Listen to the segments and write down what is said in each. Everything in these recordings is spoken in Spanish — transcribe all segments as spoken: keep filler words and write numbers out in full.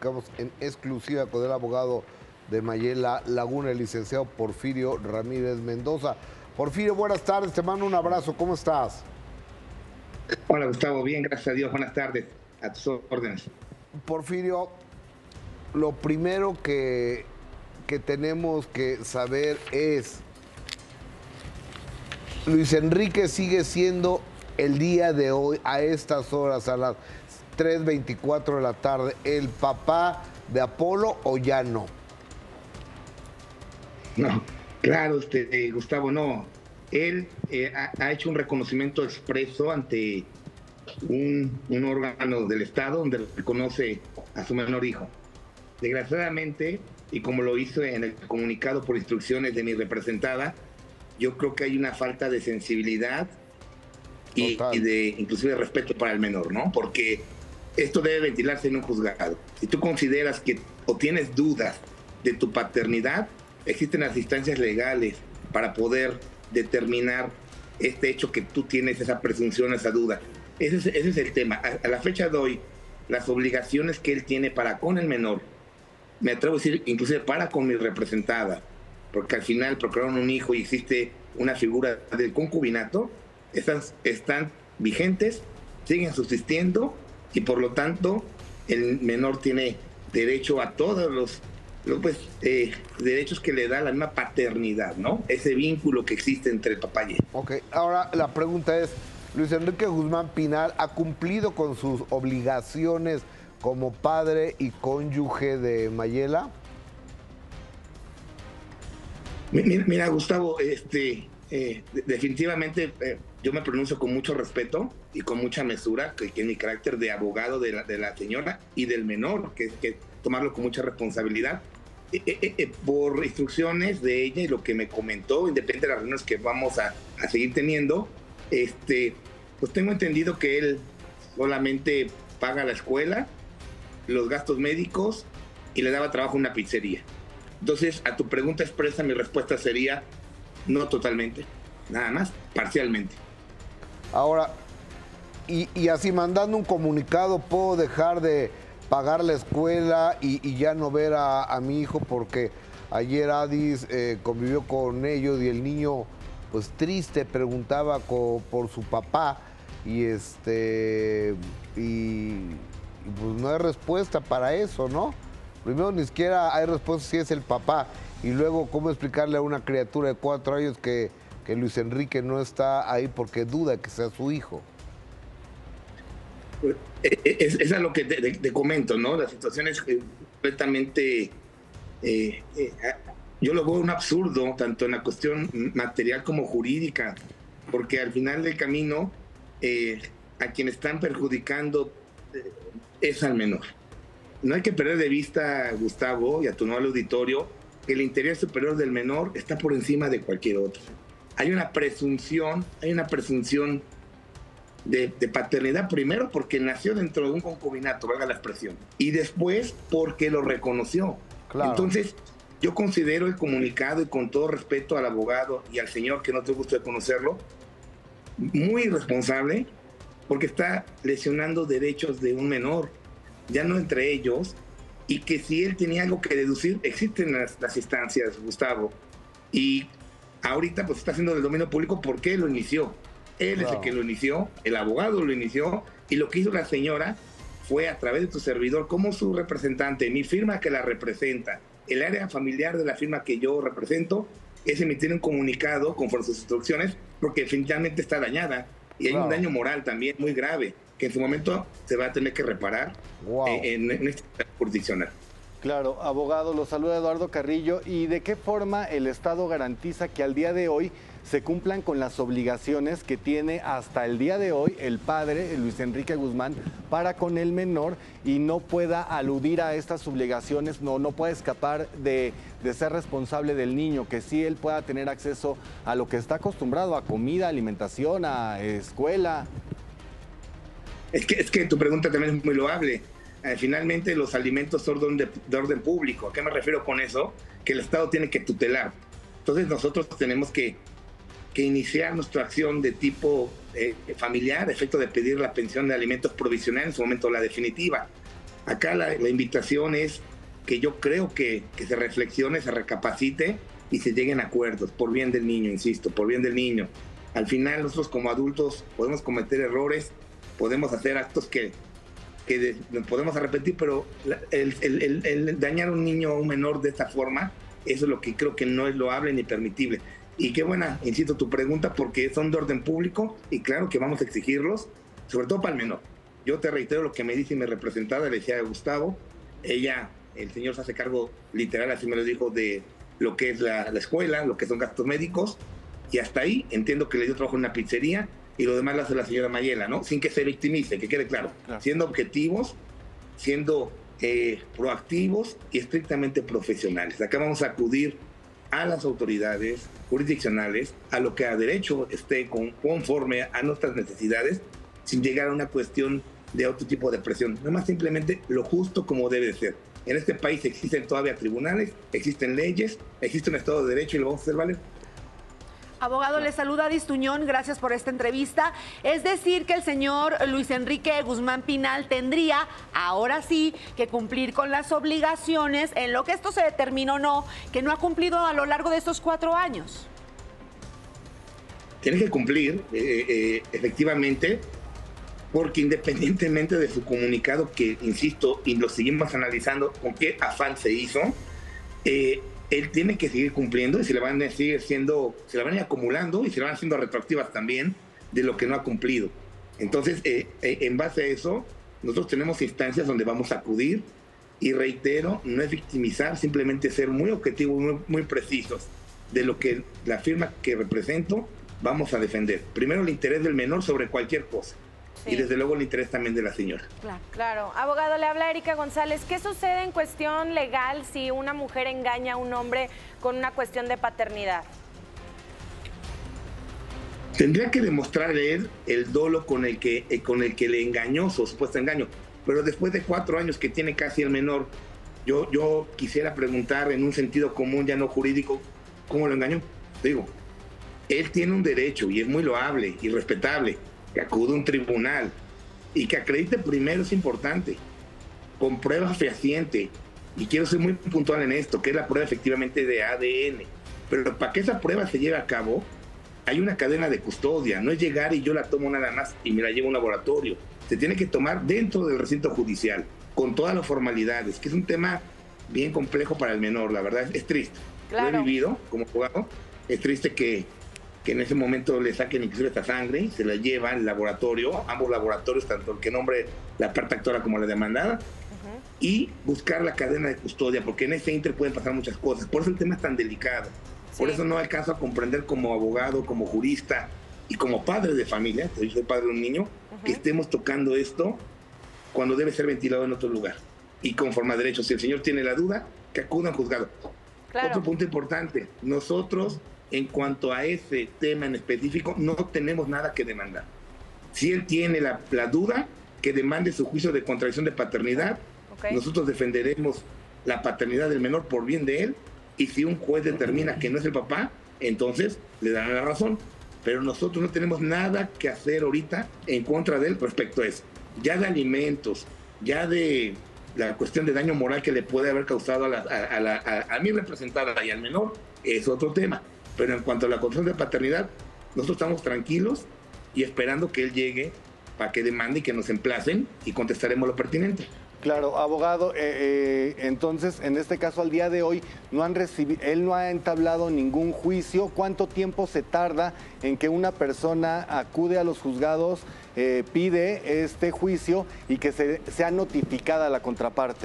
platicamos en exclusiva con el abogado de Mayela Laguna, el licenciado Porfirio Ramírez Mendoza. Porfirio, buenas tardes, te mando un abrazo, ¿cómo estás? Hola Gustavo, bien, gracias a Dios, buenas tardes, a tus órdenes. Porfirio, lo primero que, que tenemos que saber es, Luis Enrique sigue siendo el día de hoy, a estas horas, a las tres veinticuatro de la tarde, el papá de Apolo o ya no? No, claro, este, eh, Gustavo, no. Él eh, ha, ha hecho un reconocimiento expreso ante un, un órgano del Estado donde reconoce a su menor hijo. Desgraciadamente, y como lo hizo en el comunicado por instrucciones de mi representada, yo creo que hay una falta de sensibilidad y, y de inclusive respeto para el menor, ¿no? Porque esto debe ventilarse en un juzgado. Si tú consideras que o tienes dudas de tu paternidad, existen las instancias legales para poder determinar este hecho que tú tienes esa presunción, esa duda. Ese es, ese es el tema. A, a la fecha de hoy, las obligaciones que él tiene para con el menor, me atrevo a decir, inclusive para con mi representada, porque al final procrearon un hijo y existe una figura del concubinato, están, están vigentes, siguen subsistiendo y por lo tanto el menor tiene derecho a todos los, los pues, eh, derechos que le da la misma paternidad, ¿no? Ese vínculo que existe entre el papá y él. Ok, ahora la pregunta es, ¿Luis Enrique Guzmán Pinal ha cumplido con sus obligaciones como padre y cónyuge de Mayela? Mira, mira Gustavo, este, eh, definitivamente eh, yo me pronuncio con mucho respeto y con mucha mesura, que, que en mi carácter de abogado de la, de la señora y del menor, que es que tomarlo con mucha responsabilidad. Eh, eh, eh, por instrucciones de ella y lo que me comentó, independientemente de las reuniones que vamos a, a seguir teniendo, este, pues tengo entendido que él solamente paga la escuela, los gastos médicos y le daba trabajo a una pizzería. Entonces, a tu pregunta expresa, mi respuesta sería no totalmente, nada más, parcialmente. Ahora, y, y así mandando un comunicado, ¿puedo dejar de pagar la escuela y, y ya no ver a, a mi hijo? Porque ayer Adis eh, convivió con ellos y el niño, pues triste, preguntaba co, por su papá y este y, y pues no hay respuesta para eso, ¿no? Primero, ni siquiera hay respuesta si es el papá. Y luego, ¿cómo explicarle a una criatura de cuatro años que, que Luis Enrique no está ahí porque duda que sea su hijo? Es, es a lo que te, te, te comento, ¿no? La situación es completamente... Eh, eh, yo lo veo un absurdo, tanto en la cuestión material como jurídica, porque al final del camino, eh, a quien están perjudicando eh, es al menor. No hay que perder de vista, Gustavo, y a tu nuevo auditorio, que el interés superior del menor está por encima de cualquier otro. Hay una presunción, hay una presunción de, de paternidad, primero porque nació dentro de un concubinato, valga la expresión, y después porque lo reconoció. Claro. Entonces, yo considero el comunicado, y con todo respeto al abogado y al señor, que no tengo gusto de conocerlo, muy irresponsable, porque está lesionando derechos de un menor, ya no entre ellos, y que si él tenía algo que deducir, existen las, las instancias, Gustavo, y ahorita pues está haciendo del dominio público porque él lo inició. Él wow. es el que lo inició, el abogado lo inició, y lo que hizo la señora fue, a través de tu servidor, como su representante, mi firma que la representa, el área familiar de la firma que yo represento, es emitir un comunicado conforme a sus instrucciones, porque definitivamente está dañada, y hay wow. un daño moral también muy grave, que en su momento se va a tener que reparar wow. en, en este jurisdiccional. Claro, abogado, lo saluda Eduardo Carrillo. ¿Y de qué forma el Estado garantiza que al día de hoy se cumplan con las obligaciones que tiene hasta el día de hoy el padre, Luis Enrique Guzmán, para con el menor y no pueda aludir a estas obligaciones, no, no pueda escapar de, de ser responsable del niño, que sí él pueda tener acceso a lo que está acostumbrado, a comida, alimentación, a escuela? Es que, es que tu pregunta también es muy loable. Eh, finalmente los alimentos son de, de orden público. ¿A qué me refiero con eso? Que el Estado tiene que tutelar. Entonces nosotros tenemos que, que iniciar nuestra acción de tipo eh, familiar, a efecto de pedir la pensión de alimentos provisional, en su momento la definitiva. Acá la, la invitación es que yo creo que, que se reflexione, se recapacite y se lleguen a acuerdos, por bien del niño, insisto, por bien del niño. Al final nosotros como adultos podemos cometer errores, podemos hacer actos que, que de, podemos arrepentir, pero el, el, el, el dañar a un niño o a un menor de esta forma, eso es lo que creo que no es loable ni permitible. Y qué buena, insisto, tu pregunta, porque son de orden público y claro que vamos a exigirlos, sobre todo para el menor. Yo te reitero lo que me dice mi representada, le decía a Gustavo, ella, el señor se hace cargo literal, así me lo dijo, de lo que es la, la escuela, lo que son gastos médicos, y hasta ahí entiendo que le dio trabajo en una pizzería y lo demás lo hace la señora Mayela, ¿no? Sin que se victimice, que quede claro, claro. Siendo objetivos, siendo eh, proactivos y estrictamente profesionales. Acá vamos a acudir a las autoridades jurisdiccionales, a lo que a derecho esté con, conforme a nuestras necesidades, sin llegar a una cuestión de otro tipo de presión. Nada más simplemente lo justo como debe de ser. En este país existen todavía tribunales, existen leyes, existe un Estado de Derecho y lo vamos a hacer valer. Abogado, le saluda Adis Tuñón, gracias por esta entrevista. Es decir, que el señor Luis Enrique Guzmán Pinal tendría, ahora sí, que cumplir con las obligaciones en lo que esto se determinó o no, que no ha cumplido a lo largo de estos cuatro años. Tiene que cumplir, eh, eh, efectivamente, porque independientemente de su comunicado, que insisto, y lo seguimos analizando con qué afán se hizo, eh, él tiene que seguir cumpliendo y se le van a seguir siendo, se le van a ir acumulando y se le van haciendo retroactivas también de lo que no ha cumplido. Entonces, eh, eh, en base a eso, nosotros tenemos instancias donde vamos a acudir y reitero, no es victimizar, simplemente ser muy objetivos, muy, muy precisos de lo que la firma que represento vamos a defender. Primero el interés del menor sobre cualquier cosa. Sí. Y desde luego el interés también de la señora. Claro, claro. Abogado, le habla Erika González. ¿Qué sucede en cuestión legal si una mujer engaña a un hombre con una cuestión de paternidad? Tendría que demostrar él el dolo con el que, eh, con el que le engañó, su supuesto engaño. Pero después de cuatro años que tiene casi el menor, yo, yo quisiera preguntar en un sentido común, ya no jurídico, ¿cómo lo engañó? Digo, él tiene un derecho y es muy loable y respetable que acude a un tribunal y que acredite primero, es importante, con prueba fehaciente, y quiero ser muy puntual en esto, que es la prueba efectivamente de A D N, pero para que esa prueba se lleve a cabo, hay una cadena de custodia, no es llegar y yo la tomo nada más y me la llevo a un laboratorio, se tiene que tomar dentro del recinto judicial, con todas las formalidades, que es un tema bien complejo para el menor, la verdad, es, es triste, claro. Lo he vivido como abogado, es triste que que en ese momento le saquen inclusive esta sangre y se la llevan al laboratorio, ambos laboratorios, tanto el que nombre la parte actora como la demandada, uh-huh. y buscar la cadena de custodia, porque en ese inter pueden pasar muchas cosas. Por eso el tema es tan delicado. Sí. Por eso no alcanzo a comprender como abogado, como jurista y como padre de familia, yo soy padre de un niño, uh-huh. que estemos tocando esto cuando debe ser ventilado en otro lugar. Y conforme a derecho, si el señor tiene la duda, que acuda al juzgado. Claro. Otro punto importante, nosotros en cuanto a ese tema en específico, no tenemos nada que demandar. Si él tiene la, la duda, que demande su juicio de contradicción de paternidad. Okay. Nosotros defenderemos la paternidad del menor por bien de él, y si un juez determina que no es el papá, entonces le darán la razón. Pero nosotros no tenemos nada que hacer ahorita en contra de él respecto a eso. Ya de alimentos, ya de la cuestión de daño moral que le puede haber causado a, la, a, a, la, a, a mi representada y al menor, es otro tema. Pero en cuanto a la condición de paternidad, nosotros estamos tranquilos y esperando que él llegue para que demande y que nos emplacen y contestaremos lo pertinente. Claro, abogado, eh, eh, entonces en este caso al día de hoy no han recibido, él no ha entablado ningún juicio. ¿Cuánto tiempo se tarda en que una persona acude a los juzgados, eh, pide este juicio y que se, sea notificada la contraparte?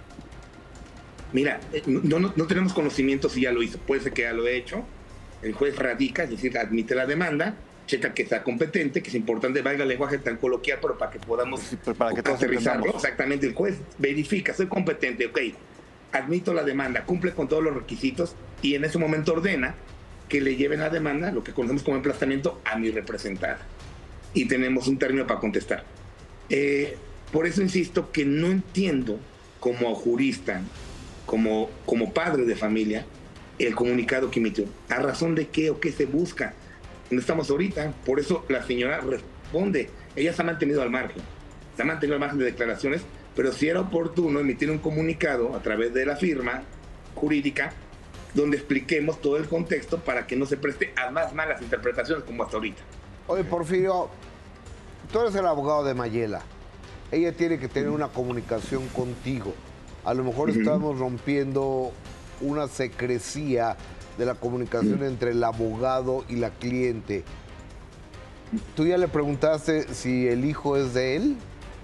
Mira, no, no, no tenemos conocimiento si ya lo hizo, puede ser que ya lo he hecho. El juez radica, es decir, admite la demanda, checa que sea competente, que es importante, valga el lenguaje tan coloquial, pero para que podamos sí, para que aterrizarlo. Exactamente, el juez verifica, soy competente, ok, admito la demanda, cumple con todos los requisitos y en ese momento ordena que le lleven la demanda, lo que conocemos como emplazamiento, a mi representada. Y tenemos un término para contestar. Eh, por eso insisto que no entiendo como jurista, como, como padre de familia, el comunicado que emitió. ¿A razón de qué o qué se busca? No estamos ahorita, por eso la señora responde. Ella se ha mantenido al margen, se ha mantenido al margen de declaraciones pero sí era oportuno emitir un comunicado a través de la firma jurídica donde expliquemos todo el contexto para que no se preste a más malas interpretaciones como hasta ahorita. Oye, Porfirio, tú eres el abogado de Mayela. Ella tiene que tener una comunicación contigo. A lo mejor uh-huh. estamos rompiendo una secrecía de la comunicación uh-huh. entre el abogado y la cliente. ¿Tú ya le preguntaste si el hijo es de él?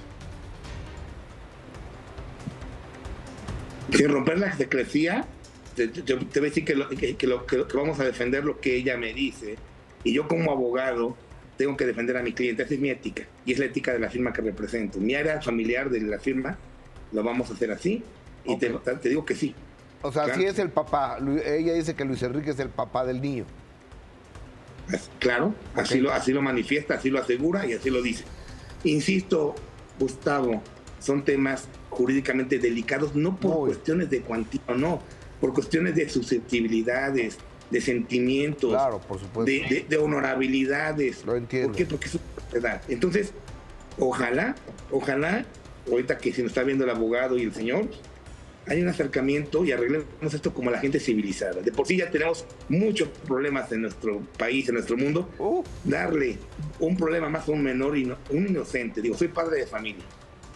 Sin romper la secrecía, te, te, te voy a decir que, lo, que, que, lo, que, que vamos a defender lo que ella me dice. Y yo como abogado tengo que defender a mi cliente. Esa es mi ética. Y es la ética de la firma que represento. Mi área familiar de la firma lo vamos a hacer así. Y okay. te, te digo que sí. O sea, claro. sí es el papá. Ella dice que Luis Enrique es el papá del niño. Claro, okay. así, lo, así lo manifiesta, así lo asegura y así lo dice. Insisto, Gustavo, son temas jurídicamente delicados, no por Muy. cuestiones de cuantía o no, por cuestiones de susceptibilidades, de sentimientos, claro, por supuesto. De, de, de honorabilidades. Lo entiendo. ¿Por qué? Porque es una propiedad. Entonces, ojalá, ojalá, ahorita que se nos está viendo el abogado y el señor, hay un acercamiento y arreglemos esto como la gente civilizada. De por sí ya tenemos muchos problemas en nuestro país, en nuestro mundo. Uh. Darle un problema más a un menor, y un inocente. Digo, soy padre de familia.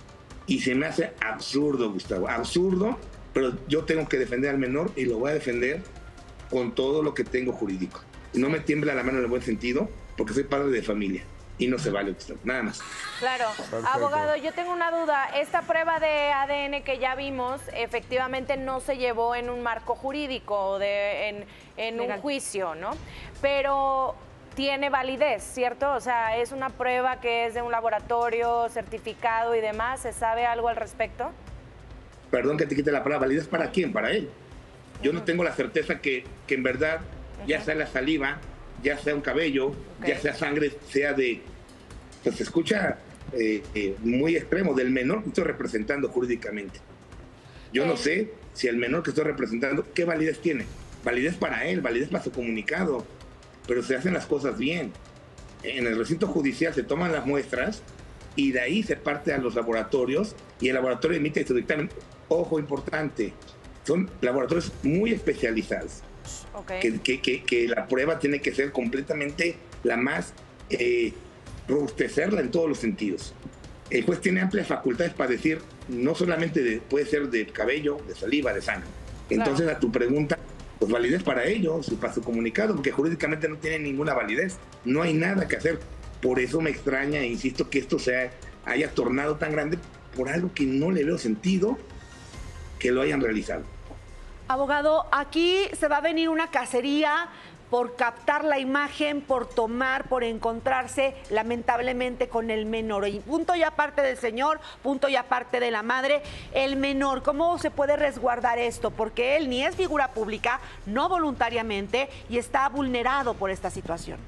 Y se me hace absurdo, Gustavo, absurdo, pero yo tengo que defender al menor y lo voy a defender con todo lo que tengo jurídico. No me tiembla la mano en el buen sentido, porque soy padre de familia. Y no se vale, Gustavo, nada más. Claro. Perfecto. Abogado, yo tengo una duda. Esta prueba de A D N que ya vimos, efectivamente no se llevó en un marco jurídico, de, en, en un juicio, ¿no? Pero tiene validez, ¿cierto? O sea, es una prueba que es de un laboratorio certificado y demás. ¿Se sabe algo al respecto? Perdón que te quite la palabra. ¿Validez para quién? Para él. Yo uh-huh. no tengo la certeza que, que en verdad, uh-huh. ya sea la saliva, ya sea un cabello, okay. ya sea sangre, sea de... Pues se escucha eh, eh, muy extremo, del menor que estoy representando jurídicamente. Yo eh. no sé si el menor que estoy representando, ¿qué validez tiene? Validez para él, validez para su comunicado, pero se hacen las cosas bien. En el recinto judicial se toman las muestras y de ahí se parte a los laboratorios y el laboratorio emite su dictamen. Ojo importante, son laboratorios muy especializados. Okay. Que, que, que, que la prueba tiene que ser completamente la más, eh, robustecerla en todos los sentidos. El juez tiene amplias facultades para decir, no solamente de, puede ser de cabello, de saliva, de sangre. Entonces, claro. a tu pregunta, pues validez para ellos, para su comunicado, porque jurídicamente no tiene ninguna validez. No hay nada que hacer. Por eso me extraña, e insisto, que esto se haya tornado tan grande por algo que no le veo sentido que lo hayan realizado. Abogado, aquí se va a venir una cacería por captar la imagen, por tomar, por encontrarse lamentablemente con el menor. Y punto y aparte del señor, punto y aparte de la madre, el menor, ¿cómo se puede resguardar esto? Porque él ni es figura pública, no voluntariamente, y está vulnerado por esta situación.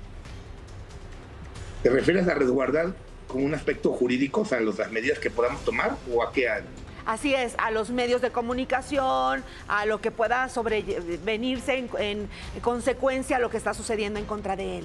¿Te refieres a resguardar con un aspecto jurídico, o sea, las medidas que podamos tomar, o a qué? Así es, a los medios de comunicación, a lo que pueda sobrevenirse en, en consecuencia a lo que está sucediendo en contra de él.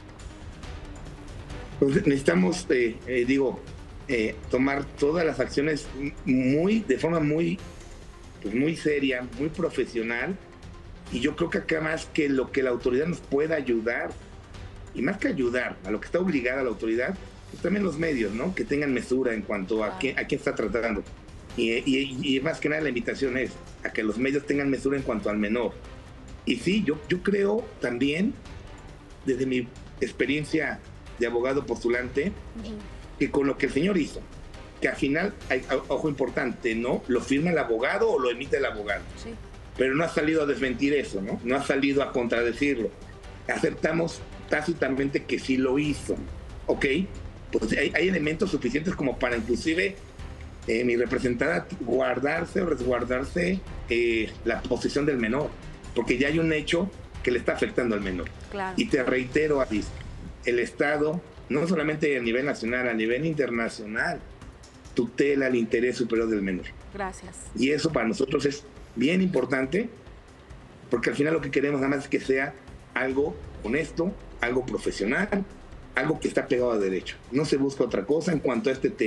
Pues necesitamos, eh, eh, digo, eh, tomar todas las acciones muy, de forma muy, pues muy seria, muy profesional. Y yo creo que acá más que lo que la autoridad nos pueda ayudar, y más que ayudar, a lo que está obligada la autoridad, pues también los medios, ¿no? Que tengan mesura en cuanto a quién, a quién está tratando. Y, y, y más que nada la invitación es a que los medios tengan mesura en cuanto al menor. Y sí, yo, yo creo también, desde mi experiencia de abogado postulante, uh-huh. que con lo que el señor hizo, que al final, hay, ojo importante, ¿no? Lo firma el abogado o lo emite el abogado. Sí. Pero no ha salido a desmentir eso, ¿no? No ha salido a contradecirlo. Aceptamos tácitamente que sí lo hizo, ¿ok? Pues hay, hay elementos suficientes como para inclusive eh, mi representada guardarse o resguardarse eh, la posición del menor, porque ya hay un hecho que le está afectando al menor. Claro. Y te reitero, Alice, el Estado, no solamente a nivel nacional, a nivel internacional, tutela el interés superior del menor. Gracias. Y eso para nosotros es bien importante, porque al final lo que queremos nada más es que sea algo honesto, algo profesional, algo que está pegado a derecho. No se busca otra cosa en cuanto a este tema.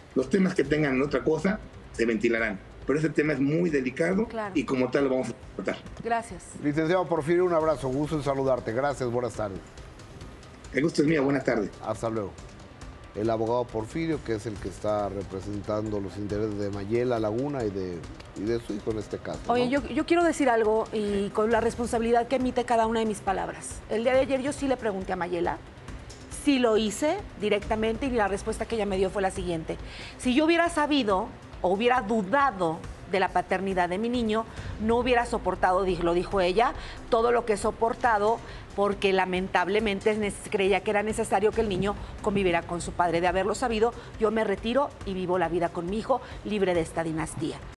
Los temas que tengan otra cosa se ventilarán. Pero ese tema es muy delicado claro. y como tal lo vamos a tratar. Gracias. Licenciado Porfirio, un abrazo, gusto en saludarte. Gracias, buenas tardes. El gusto es mío, buenas tardes. Hasta luego. El abogado Porfirio, que es el que está representando los intereses de Mayela Laguna y de, y de su hijo en este caso. Oye, ¿no? yo, yo quiero decir algo y con la responsabilidad que emite cada una de mis palabras. El día de ayer yo sí le pregunté a Mayela, sí lo hice directamente y la respuesta que ella me dio fue la siguiente. Si yo hubiera sabido o hubiera dudado de la paternidad de mi niño, no hubiera soportado, lo dijo ella, todo lo que he soportado porque lamentablemente creía que era necesario que el niño conviviera con su padre. De haberlo sabido, yo me retiro y vivo la vida con mi hijo libre de esta dinastía.